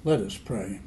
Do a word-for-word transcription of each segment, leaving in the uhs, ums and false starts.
Let us pray.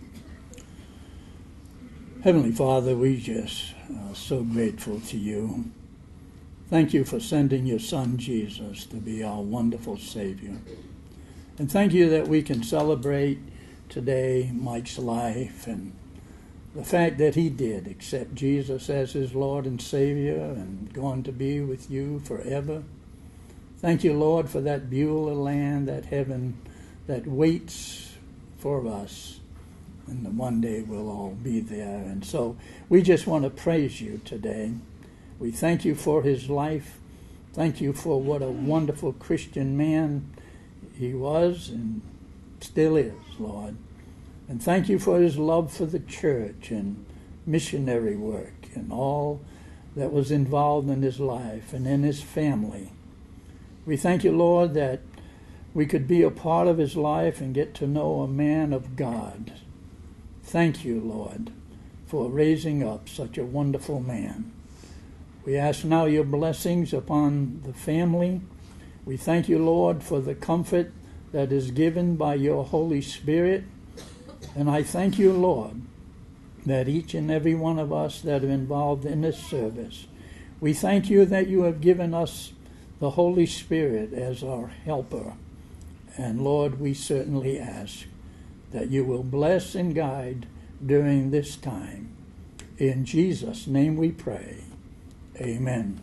Heavenly Father, we just are so grateful to you. Thank you for sending your Son, Jesus, to be our wonderful Savior. And thank you that we can celebrate today Mike's life and the fact that he did accept Jesus as his Lord and Savior and going to be with you forever. Thank you, Lord, for that Beulah land, that heaven that waits for us. And one day we'll all be there. And so we just want to praise you today. We thank you for his life. Thank you for what a wonderful Christian man he was and still is, Lord. And thank you for his love for the church and missionary work and all that was involved in his life and in his family. We thank you, Lord, that we could be a part of his life and get to know a man of God. Thank you, Lord, for raising up such a wonderful man. We ask now your blessings upon the family. We thank you, Lord, for the comfort that is given by your Holy Spirit. And I thank you, Lord, that each and every one of us that are involved in this service, we thank you that you have given us the Holy Spirit as our helper. And Lord, we certainly ask that you will bless and guide during this time. In Jesus' name we pray. Amen.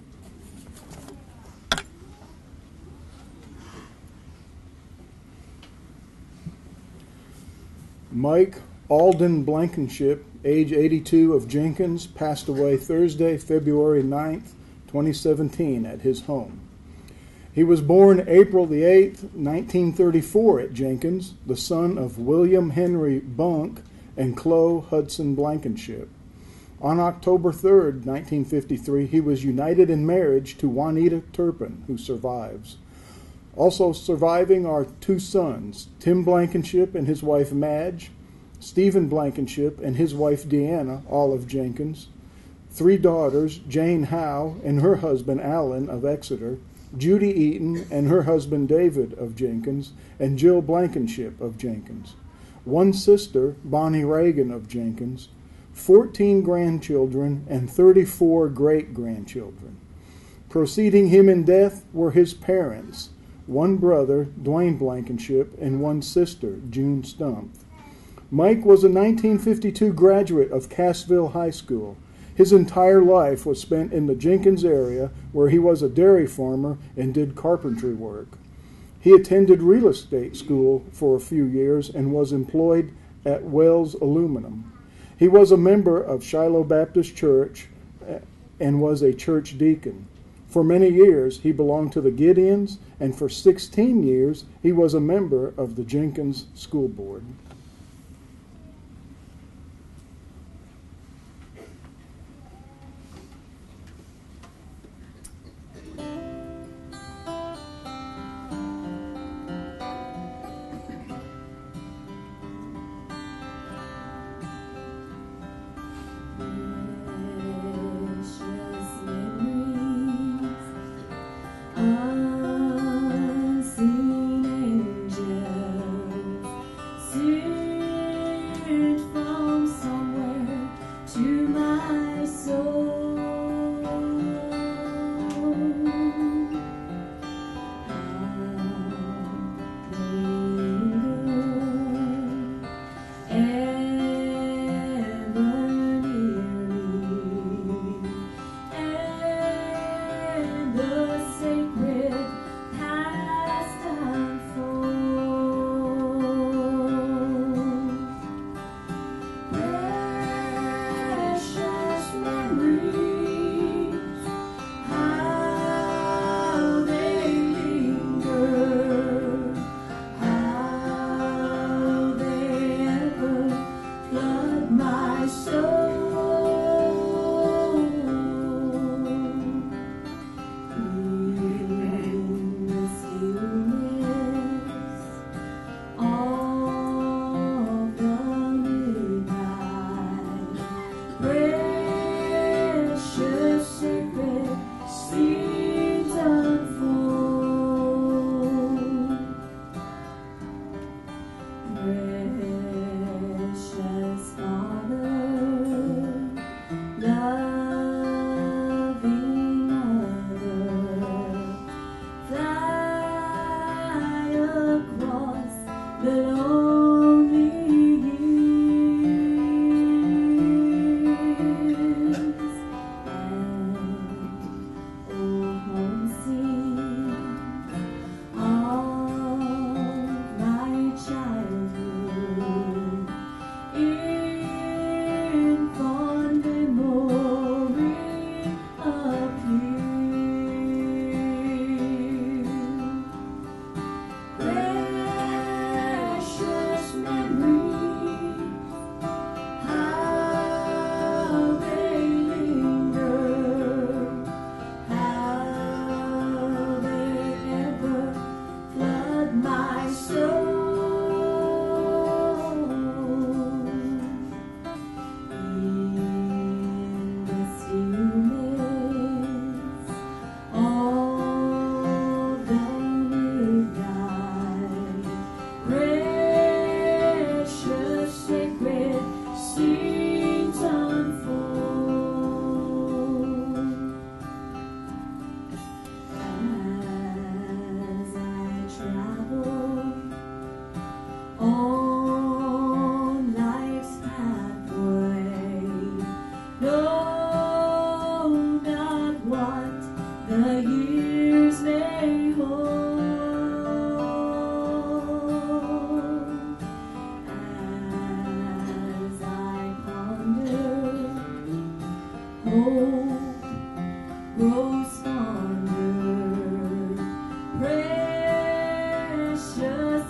Mike Alden Blankenship, age eighty-two, of Jenkins, passed away Thursday, February ninth, twenty seventeen, at his home. He was born April the eighth, nineteen thirty-four, at Jenkins, the son of William Henry Bunk and Chloe Hudson Blankenship. On October third, nineteen fifty-three, he was united in marriage to Juanita Turpin, who survives. Also surviving are two sons, Tim Blankenship and his wife Madge, Stephen Blankenship and his wife Deanna, all of Jenkins, three daughters, Jane Howe and her husband Alan of Exeter, Judy Eaton and her husband David of Jenkins, and Jill Blankenship of Jenkins, one sister, Bonnie Reagan of Jenkins, fourteen grandchildren, and thirty-four great-grandchildren. Preceding him in death were his parents, one brother, Dwayne Blankenship, and one sister, June Stump. Mike was a nineteen fifty-two graduate of Cassville High School. His entire life was spent in the Jenkins area, where he was a dairy farmer and did carpentry work. He attended real estate school for a few years and was employed at Wells Aluminum. He was a member of Shiloh Baptist Church and was a church deacon. For many years, he belonged to the Gideons, and for sixteen years, he was a member of the Jenkins School Board. Unseen angels.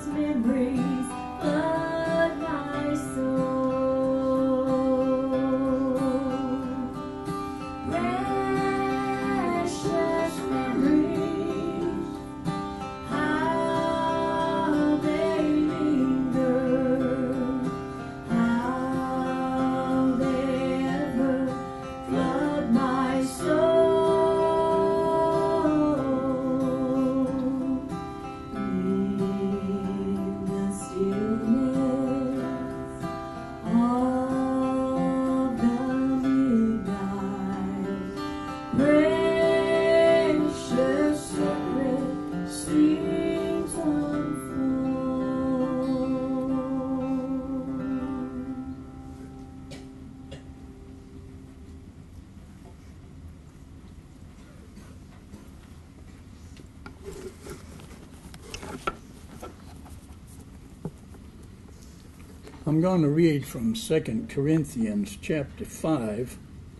memories flood my soul. Precious memories, how they linger, how they ever flood my soul. I'm going to read from Second Corinthians chapter five.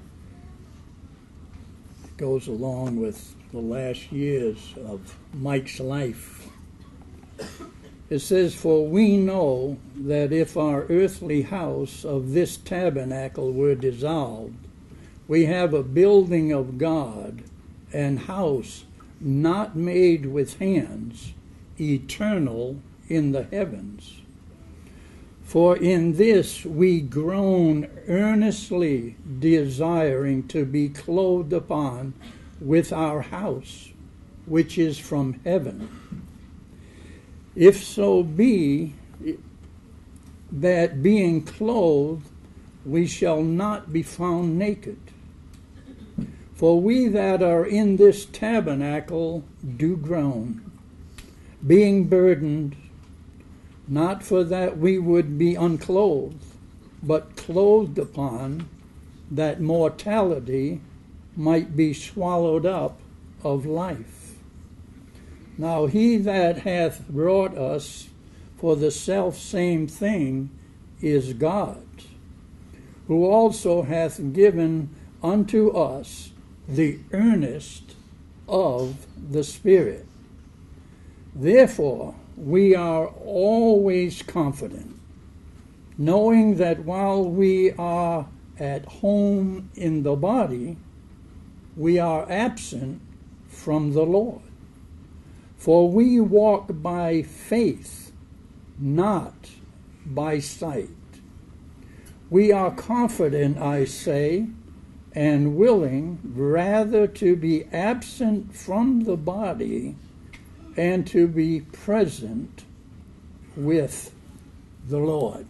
It goes along with the last years of Mike's life. It says, "For we know that if our earthly house of this tabernacle were dissolved, we have a building of God, an house not made with hands, eternal in the heavens. For in this we groan, earnestly desiring to be clothed upon with our house, which is from heaven. If so be that being clothed, we shall not be found naked. For we that are in this tabernacle do groan, being burdened, not for that we would be unclothed, but clothed upon, that mortality might be swallowed up of life. Now he that hath brought us for the selfsame thing is God, who also hath given unto us the earnest of the Spirit. Therefore we are always confident, knowing that while we are at home in the body, we are absent from the Lord. For we walk by faith, not by sight. We are confident, I say, and willing rather to be absent from the body and to be present with the Lord."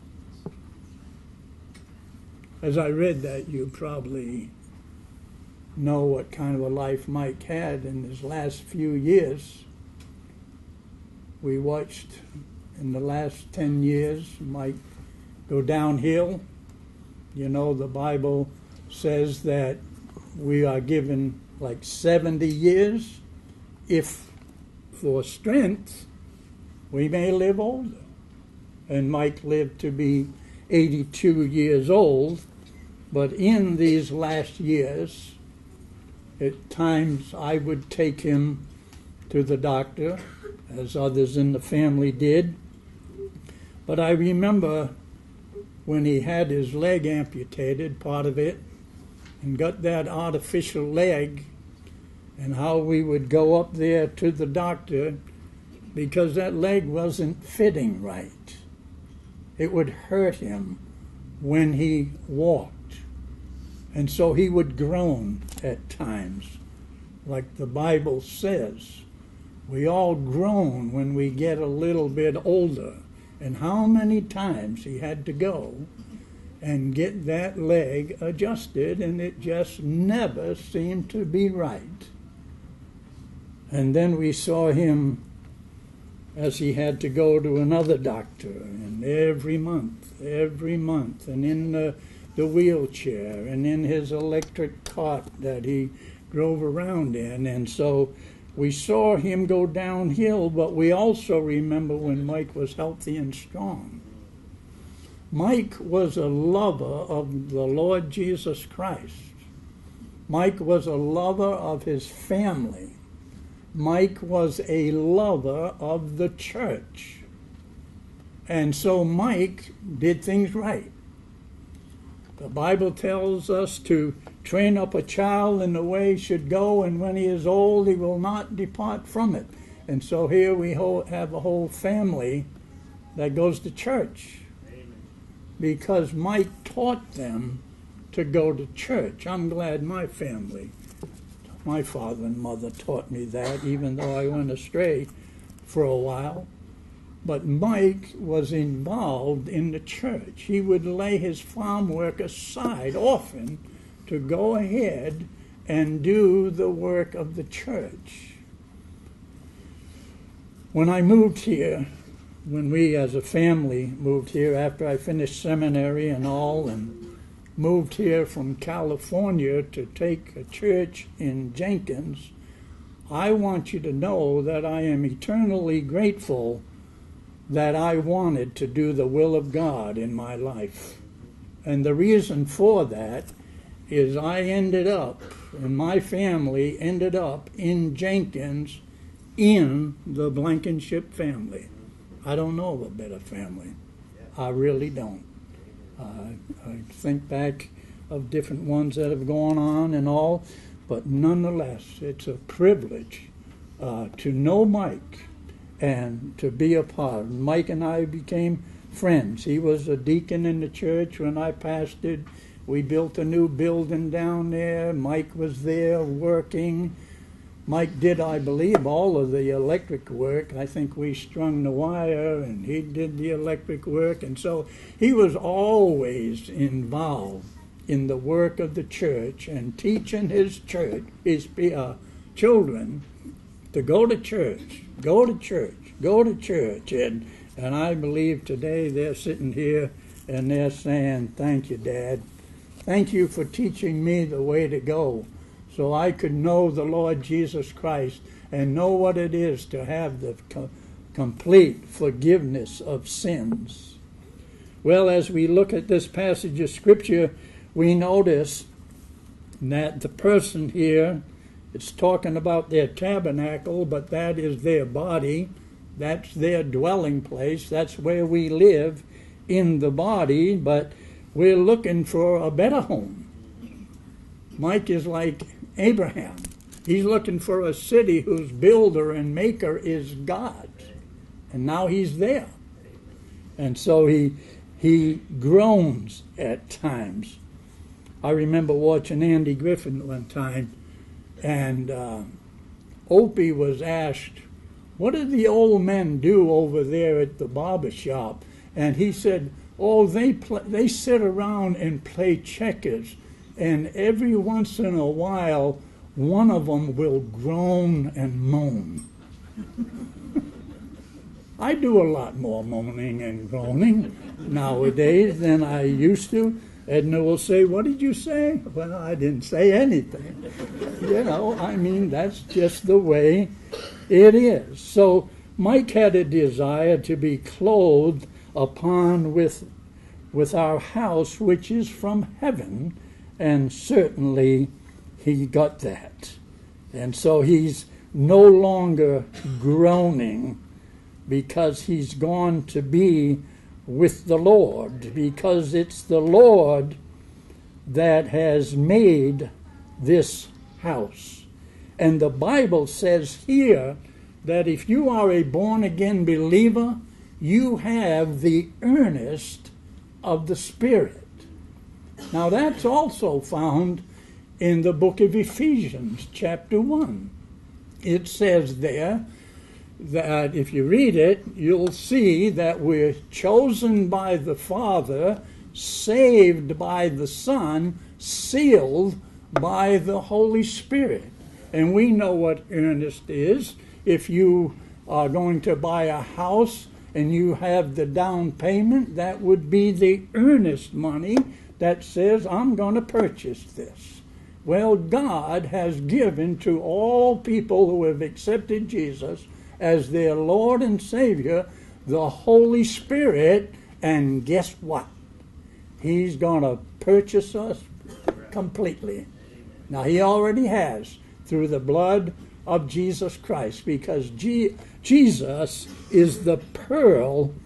As I read that, you probably know what kind of a life Mike had in his last few years. We watched in the last ten years Mike go downhill. You know, the Bible says that we are given like seventy years if for strength we may live older. And Mike lived to be eighty-two years old, but in these last years, at times I would take him to the doctor, as others in the family did. But I remember when he had his leg amputated, part of it, and got that artificial leg, and how we would go up there to the doctor because that leg wasn't fitting right. It would hurt him when he walked. And so he would groan at times, like the Bible says. We all groan when we get a little bit older. And how many times he had to go and get that leg adjusted, and it just never seemed to be right. And then we saw him as he had to go to another doctor, and every month, every month, and in the, the wheelchair, and in his electric cart that he drove around in. And so we saw him go downhill, but we also remember when Mike was healthy and strong. Mike was a lover of the Lord Jesus Christ. Mike was a lover of his family. Mike was a lover of the church. And so Mike did things right. The Bible tells us to train up a child in the way he should go, and when he is old, he will not depart from it. And so here we have a whole family that goes to church. Amen. Because Mike taught them to go to church. I'm glad my family, my father and mother taught me that, even though I went astray for a while. But Mike was involved in the church. He would lay his farm work aside often to go ahead and do the work of the church. When I moved here, when we as a family moved here after I finished seminary and all, and moved here from California to take a church in Jenkins, I want you to know that I am eternally grateful that I wanted to do the will of God in my life. And the reason for that is I ended up, and my family ended up in Jenkins in the Blankenship family. I don't know of a better family. I really don't. Uh, I think back of different ones that have gone on and all, but nonetheless, it's a privilege uh, to know Mike and to be a part. Mike and I became friends. He was a deacon in the church when I pastored. We built a new building down there. Mike was there working. Mike did, I believe, all of the electric work. I think we strung the wire, and he did the electric work. And so he was always involved in the work of the church and teaching his church, his uh, children, to go to church, go to church, go to church. And, and I believe today they're sitting here and they're saying, thank you, Dad. Thank you for teaching me the way to go, so I could know the Lord Jesus Christ and know what it is to have the co- complete forgiveness of sins. Well, as we look at this passage of Scripture, we notice that the person here, it's talking about their tabernacle, but that is their body. That's their dwelling place. That's where we live in the body, but we're looking for a better home. Mike is like Abraham. He's looking for a city whose builder and maker is God. And now he's there. And so he he groans at times. I remember watching Andy Griffin one time, and uh, Opie was asked, what do the old men do over there at the barber shop? And he said, oh, they play, they sit around and play checkers. And every once in a while, one of them will groan and moan. I do a lot more moaning and groaning nowadays than I used to. Edna will say, what did you say? Well, I didn't say anything. You know, I mean, that's just the way it is. So Mike had a desire to be clothed upon with, with our house, which is from heaven, and certainly he got that. And so he's no longer groaning because he's gone to be with the Lord, because it's the Lord that has made this house. And the Bible says here that if you are a born-again believer, you have the earnest of the Spirit. Now that's also found in the book of Ephesians, chapter one. It says there that if you read it, you'll see that we're chosen by the Father, saved by the Son, sealed by the Holy Spirit. And we know what earnest is. If you are going to buy a house and you have the down payment, that would be the earnest money that says, I'm going to purchase this. Well, God has given to all people who have accepted Jesus as their Lord and Savior the Holy Spirit, and guess what? He's going to purchase us completely. Now, he already has through the blood of Jesus Christ, because G- Jesus is the pearl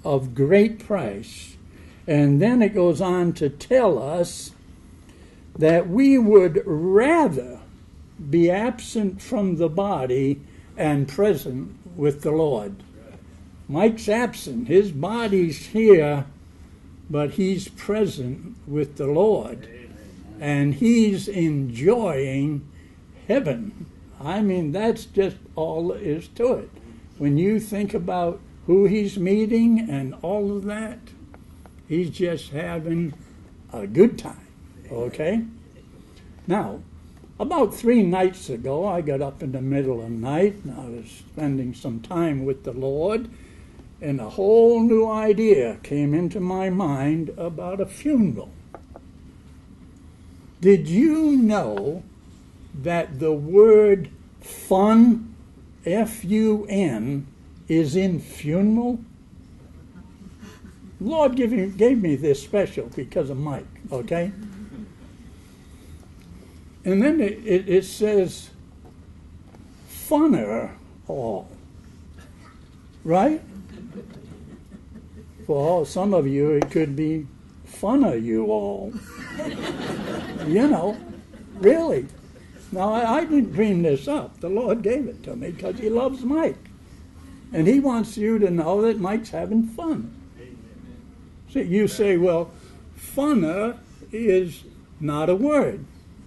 of great price. And then it goes on to tell us that we would rather be absent from the body and present with the Lord. Mike's absent. His body's here, but he's present with the Lord. And he's enjoying heaven. I mean, that's just all there is to it. When you think about who he's meeting and all of that, he's just having a good time, okay? Now, about three nights ago, I got up in the middle of the night, and I was spending some time with the Lord, and a whole new idea came into my mind about a funeral. Did you know that the word fun, F U N, is in funeral? The Lord gave me, gave me this special because of Mike, okay? And then it, it, it says, funner all, right? For some of you, it could be funner you all. You know, really. Now, I, I didn't dream this up. The Lord gave it to me because he loves Mike. And he wants you to know that Mike's having fun. So you say, well, funner is not a word.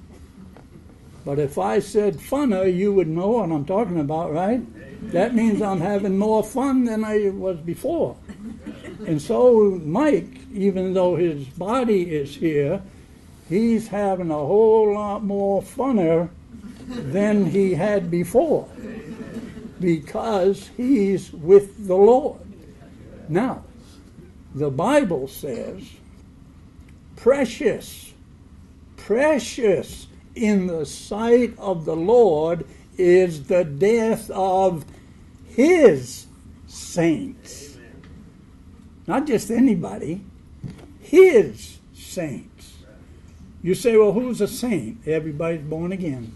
But if I said funner, you would know what I'm talking about, right? That means I'm having more fun than I was before. And so Mike, even though his body is here, he's having a whole lot more funner than he had before, because he's with the Lord. Now, the Bible says, precious, precious in the sight of the Lord is the death of his saints. Not just anybody, his saints. You say, well, who's a saint? Everybody's born again.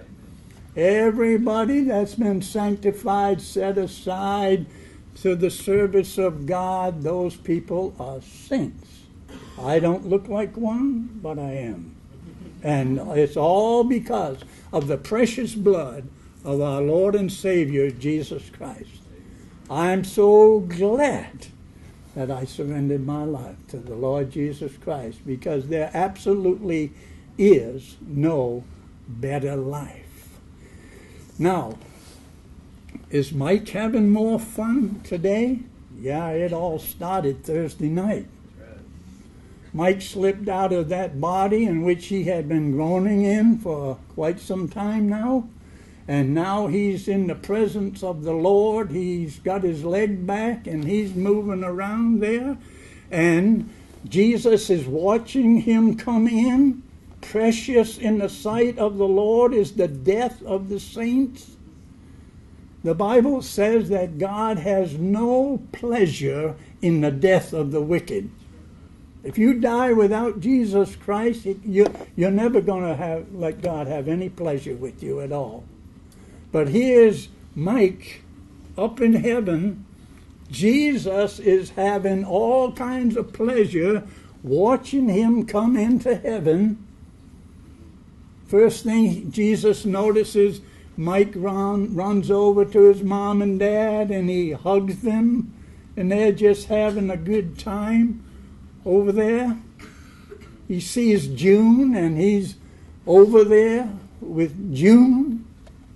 Everybody that's been sanctified, set aside to the service of God, those people are saints. I don't look like one, but I am. And it's all because of the precious blood of our Lord and Savior, Jesus Christ. I'm so glad that I surrendered my life to the Lord Jesus Christ, because there absolutely is no better life. Now, is Mike having more fun today? Yeah, it all started Thursday night. Mike slipped out of that body in which he had been groaning in for quite some time now. And now he's in the presence of the Lord. He's got his leg back and he's moving around there. And Jesus is watching him come in. Precious in the sight of the Lord is the death of the saints. The Bible says that God has no pleasure in the death of the wicked. If you die without Jesus Christ, you, you're never going to have let God have any pleasure with you at all. But here's Mike up in heaven. Jesus is having all kinds of pleasure watching him come into heaven. First thing Jesus notices, Mike run, runs over to his mom and dad and he hugs them, and they're just having a good time over there. He sees June and he's over there with June.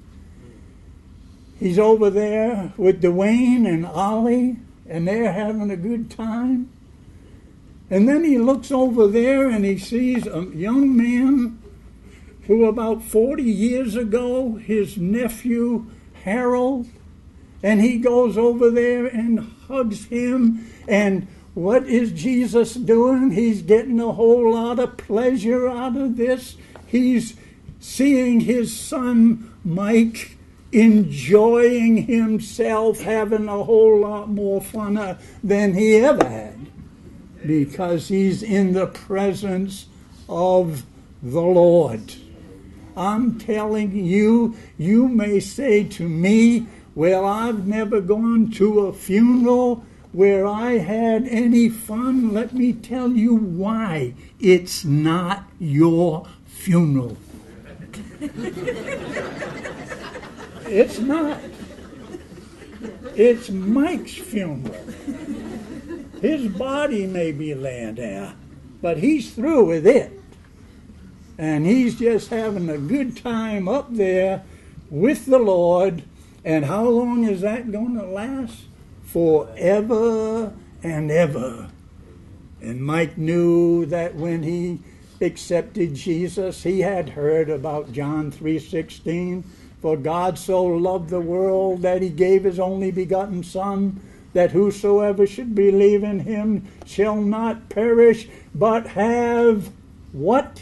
He's over there with Dwayne and Ollie, and they're having a good time. And then he looks over there and he sees a young man who about forty years ago, his nephew Harold, and he goes over there and hugs him. And what is Jesus doing? He's getting a whole lot of pleasure out of this. He's seeing his son Mike enjoying himself, having a whole lot more fun than he ever had, because he's in the presence of the Lord. I'm telling you, you may say to me, well, I've never gone to a funeral where I had any fun, let me tell you why. It's not your funeral. It's not. It's Mike's funeral. His body may be laying there, but he's through with it. And he's just having a good time up there with the Lord. And how long is that going to last? Forever and ever. And Mike knew that when he accepted Jesus, he had heard about John three sixteen. For God so loved the world that he gave his only begotten Son, that whosoever should believe in him shall not perish, but have what?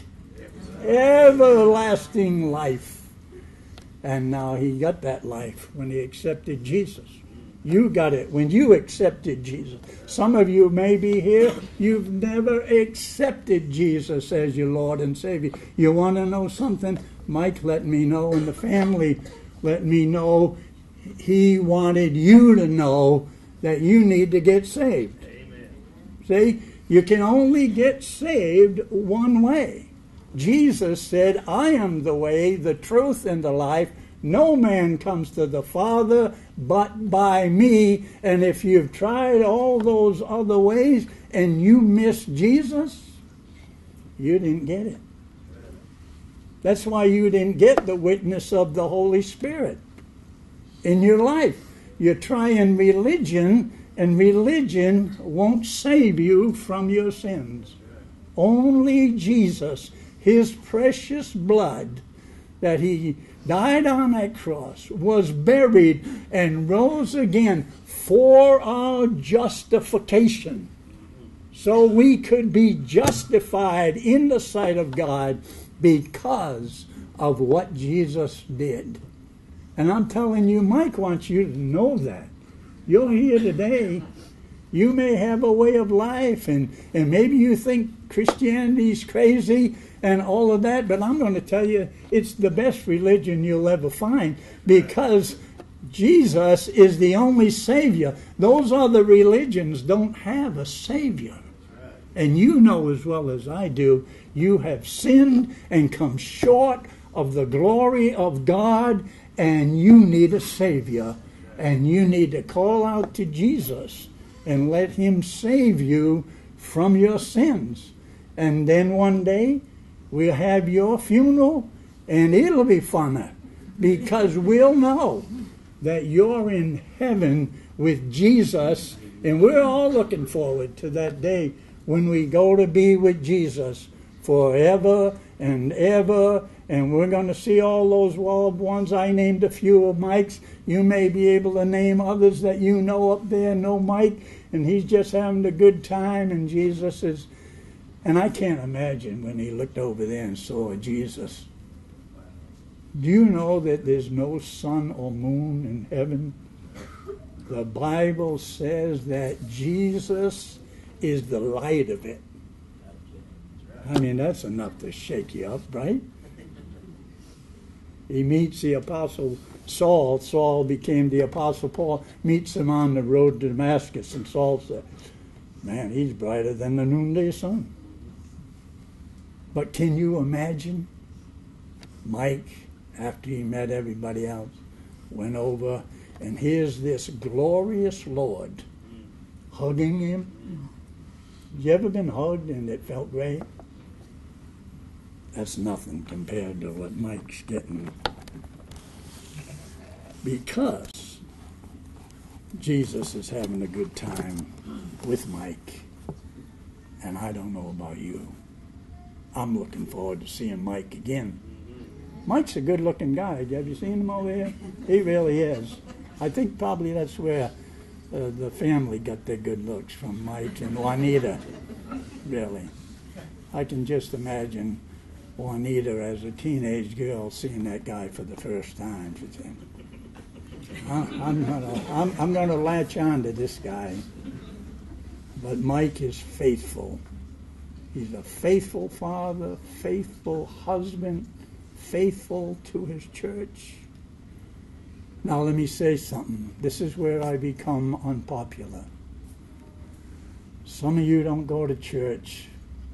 Everlasting life. And now he got that life when he accepted Jesus. You got it when you accepted Jesus. Some of you may be here, you've never accepted Jesus as your Lord and Savior. You want to know something? Mike let me know, and the family let me know. He wanted you to know that you need to get saved. Amen. See, you can only get saved one way. Jesus said, I am the way, the truth, and the life. No man comes to the Father but by me. And if you've tried all those other ways and you miss Jesus, you didn't get it. That's why you didn't get the witness of the Holy Spirit in your life. You're trying religion, and religion won't save you from your sins. Only Jesus, his precious blood, that he died on that cross, was buried, and rose again for our justification. So we could be justified in the sight of God because of what Jesus did. And I'm telling you, Mike wants you to know that. You're here today. You may have a way of life, and, and maybe you think Christianity's crazy and all of that, but I'm going to tell you, it's the best religion you'll ever find, because Jesus is the only Savior. Those other religions don't have a Savior. And you know as well as I do, you have sinned and come short of the glory of God, and you need a Savior. And you need to call out to Jesus and let him save you from your sins. And then one day, we'll have your funeral, and it'll be funner, because we'll know that you're in heaven with Jesus, and we're all looking forward to that day when we go to be with Jesus forever and ever, and we're going to see all those loved ones. I named a few of Mike's. You may be able to name others that you know up there, know Mike, and he's just having a good time, and Jesus is... And I can't imagine when he looked over there and saw Jesus. Do you know that there's no sun or moon in heaven? The Bible says that Jesus is the light of it. I mean, that's enough to shake you up, right? He meets the Apostle Saul. Saul became the Apostle Paul. Meets him on the road to Damascus, and Saul said, man, he's brighter than the noonday sun. But can you imagine Mike, after he met everybody else, went over, and here's this glorious Lord hugging him? You ever been hugged and it felt great? That's nothing compared to what Mike's getting. Because Jesus is having a good time with Mike. And I don't know about you. I'm looking forward to seeing Mike again. Mike's a good-looking guy. Have you seen him over here? He really is. I think probably that's where uh, the family got their good looks from, Mike and Juanita. Really. I can just imagine Juanita as a teenage girl seeing that guy for the first time. She said, I'm gonna, I'm, I'm gonna latch on to this guy. But Mike is faithful. He's a faithful father, faithful husband, faithful to his church. Now let me say something. This is where I become unpopular. Some of you don't go to church.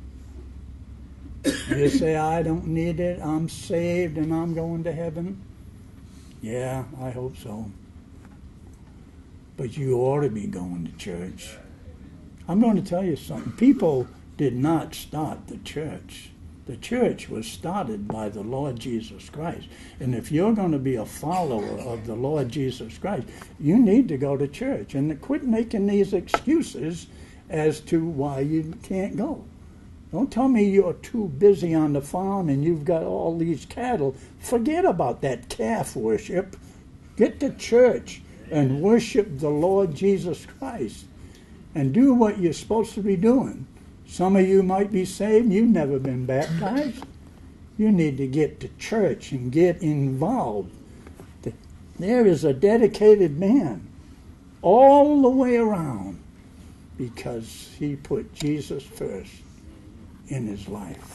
You say, I don't need it, I'm saved and I'm going to heaven. Yeah, I hope so. But you ought to be going to church. I'm going to tell you something. People did not start the church. The church was started by the Lord Jesus Christ. And if you're going to be a follower of the Lord Jesus Christ, you need to go to church. And quit making these excuses as to why you can't go. Don't tell me you're too busy on the farm and you've got all these cattle. Forget about that calf worship. Get to church and worship the Lord Jesus Christ. And do what you're supposed to be doing. Some of you might be saved. You've never been baptized. You need to get to church and get involved. There is a dedicated man all the way around because he put Jesus first in his life.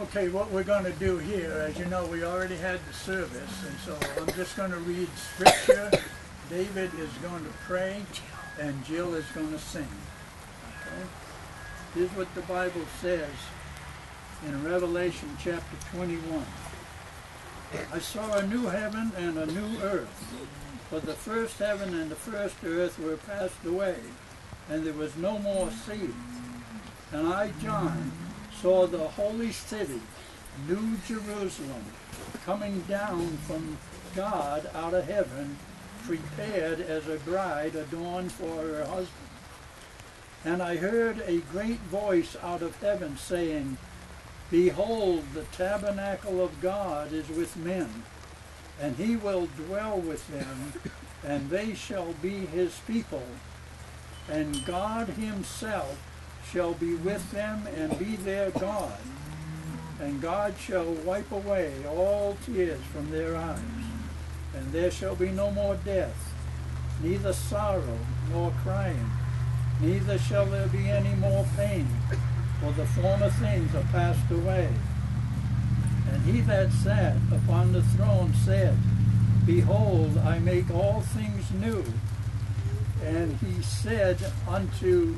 Okay, what we're going to do here, as you know, we already had the service, and so I'm just going to read scripture. David is going to pray, and Jill is going to sing. Okay? Here's what the Bible says in Revelation chapter twenty-one. I saw a new heaven and a new earth, for the first heaven and the first earth were passed away, and there was no more sea. And I, John, saw the holy city, New Jerusalem, coming down from God out of heaven, prepared as a bride adorned for her husband. And I heard a great voice out of heaven saying, Behold, the tabernacle of God is with men, and he will dwell with them, and they shall be his people. And God himself shall be with them and be their God. And God shall wipe away all tears from their eyes. And there shall be no more death, neither sorrow nor crying, neither shall there be any more pain, for the former things are passed away. And he that sat upon the throne said, Behold, I make all things new. And he said unto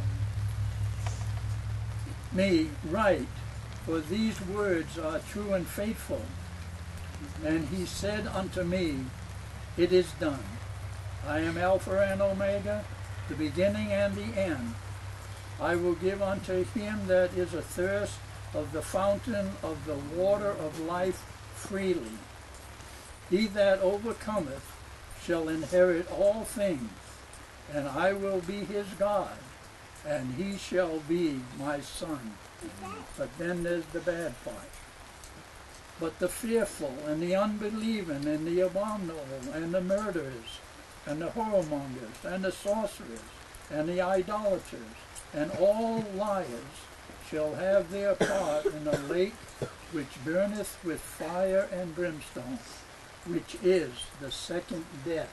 me, Write, for these words are true and faithful. And he said unto me, It is done. I am Alpha and Omega, the beginning and the end. I will give unto him that is athirst of the fountain of the water of life freely. He that overcometh shall inherit all things, and I will be his God, and he shall be my son. But then there's the bad part. But the fearful, and the unbelieving, and the abominable, and the murderers, and the whoremongers, and the sorcerers, and the idolaters, and all liars shall have their part in the lake which burneth with fire and brimstone, which is the second death.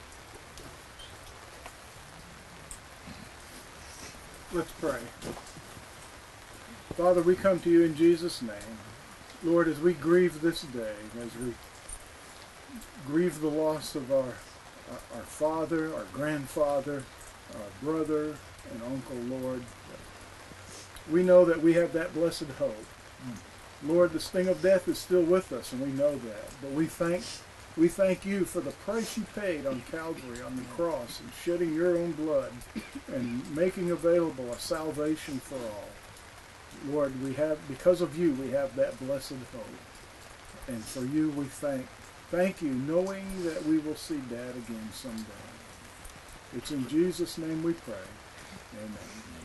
Let's pray. Father, we come to you in Jesus' name. Lord, as we grieve this day, as we grieve the loss of our, our, our father, our grandfather, our brother and uncle, Lord, we know that we have that blessed hope. Lord, the sting of death is still with us, and we know that. But we thank we thank you for the price you paid on Calvary, on the cross, and shedding your own blood and making available a salvation for all. Lord, we have, because of you, we have that blessed hope. And for you we thank thank you, knowing that we will see Dad again someday. It's in Jesus' name we pray. Amen.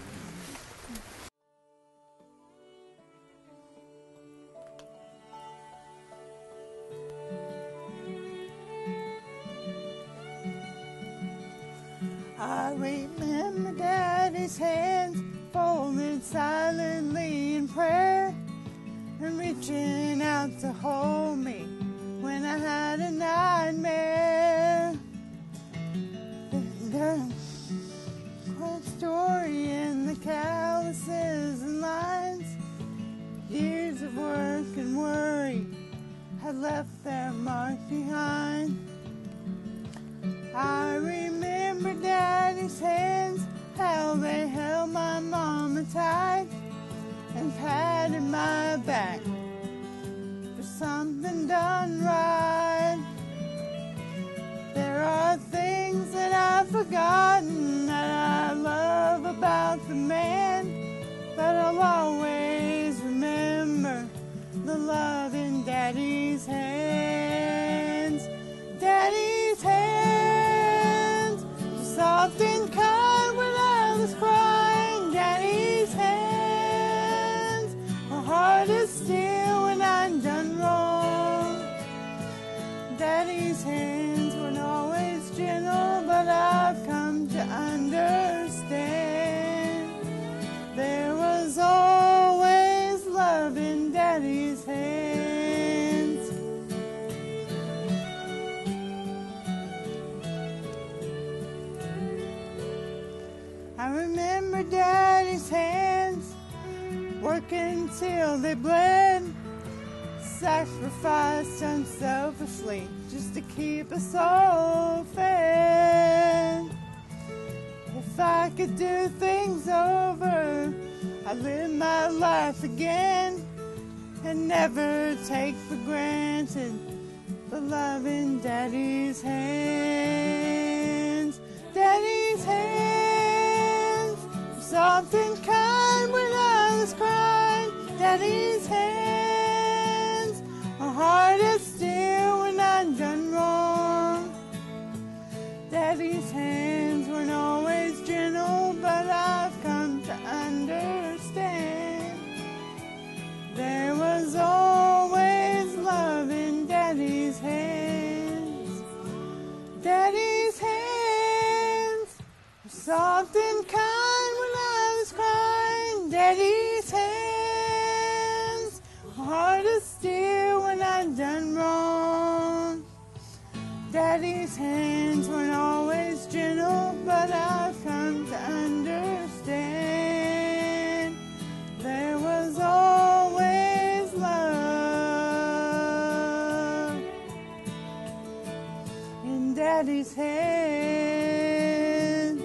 I remember Daddy's hands folded silently in prayer and reaching out to hold me when I had a nightmare. The quiet story in the calluses and lines, years of work and worry had left their mark behind. I remember Daddy's hands, how they held my mama tight and patted my back for something done right. There are things that I've forgotten that I love about the man, but I'll always remember the love in Daddy's hands. Daddy's hands, soft and kind when I was crying. Daddy's hands, my heart is still when I'm done wrong. Daddy's hands weren't always gentle, but I've come to understand there was always love in Daddy's hands. I remember Daddy's hands working till they bled, sacrificed unselfishly just to keep us all fed. If I could do things over, I'd live my life again and never take for granted the love in Daddy's hands. Daddy's hands, something kind when I was crying. Daddy's hands, my heart is still when I'm done wrong. Daddy's hands weren't always gentle, but I've come to understand there was always love in Daddy's hands. Daddy's hands were something kind when I was crying. Daddy's hands, my heart is still when I'm done wrong. Daddy's hands weren't always gentle, but I've come to understand there was always love in Daddy's hands.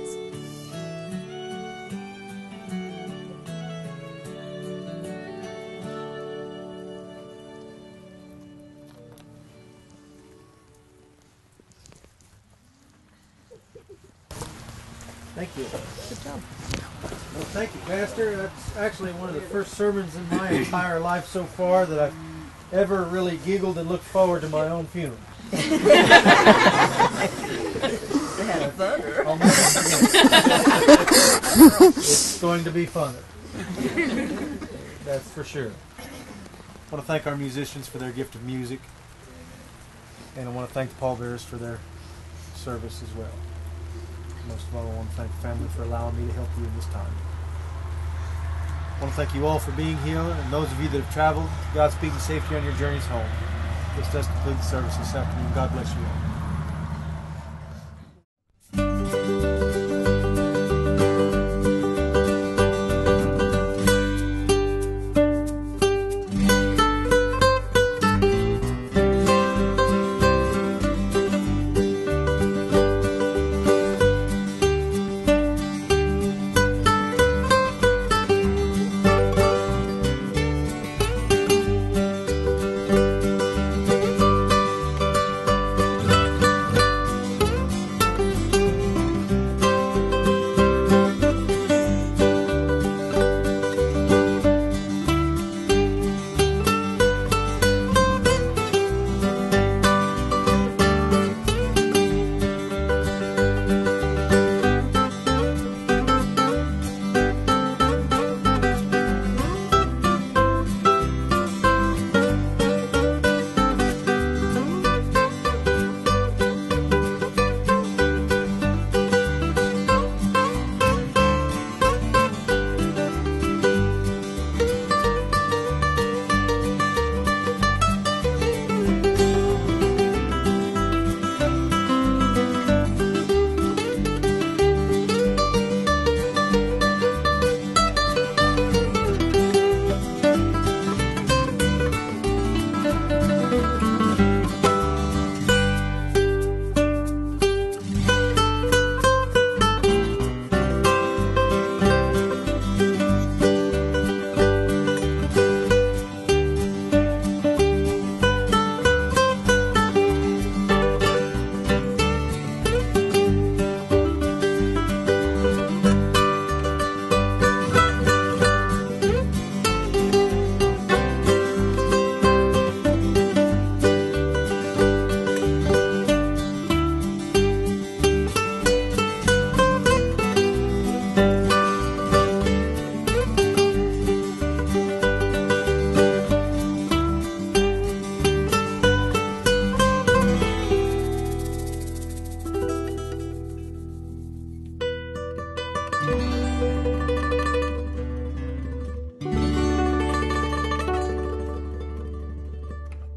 Thank you. Good job. Well, thank you, Pastor. That's actually one of the first sermons in my entire life so far that I've ever really giggled and looked forward to my own funeral. It's going to be funner. That's for sure. I want to thank our musicians for their gift of music, and I want to thank the pallbearers for their service as well. Most of all, I want to thank the family for allowing me to help you in this time. I want to thank you all for being here, and those of you that have traveled, Godspeed and safety on your journeys home. This does conclude the service this afternoon. God bless you all.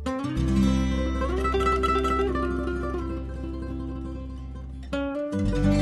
Thank you.